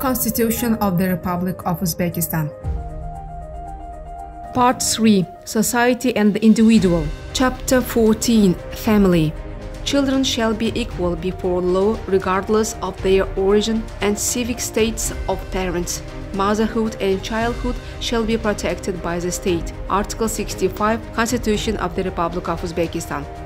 Constitution of the Republic of Uzbekistan. Part 3. Society and the Individual. Chapter 14. Family. Children shall be equal before law regardless of their origin and civic status of parents. Motherhood and childhood shall be protected by the state. Article 65, Constitution of the Republic of Uzbekistan.